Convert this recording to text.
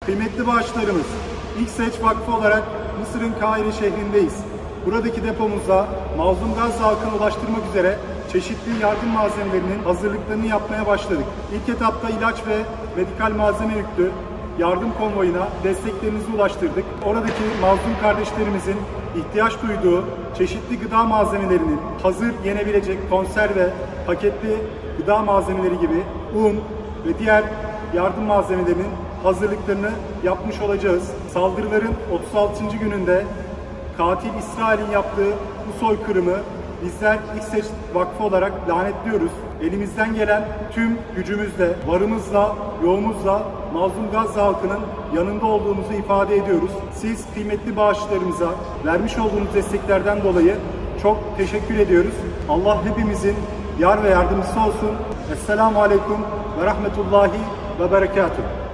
Kıymetli bağışlarımız, İKSEÇ Vakfı olarak Mısır'ın Kahire şehrindeyiz. Buradaki depomuza mazlum Gazze halkına ulaştırmak üzere çeşitli yardım malzemelerinin hazırlıklarını yapmaya başladık. İlk etapta ilaç ve medikal malzeme yüklü yardım konvoyuna desteklerimizi ulaştırdık. Oradaki mazlum kardeşlerimizin ihtiyaç duyduğu çeşitli gıda malzemelerinin hazır yenebilecek konserve, paketli gıda malzemeleri gibi un ve diğer yardım malzemelerinin hazırlıklarını yapmış olacağız. Saldırıların 36. gününde katil İsrail'in yaptığı bu soykırımı bizler İKSEÇ Vakfı olarak lanetliyoruz. Elimizden gelen tüm gücümüzle, varımızla, yoğumuzla mazlum Gazze halkının yanında olduğumuzu ifade ediyoruz. Siz kıymetli bağışlarımıza vermiş olduğunuz desteklerden dolayı çok teşekkür ediyoruz. Allah hepimizin yar ve yardımcısı olsun. Esselamu Aleyküm ve Rahmetullahi ve Berekatuhu.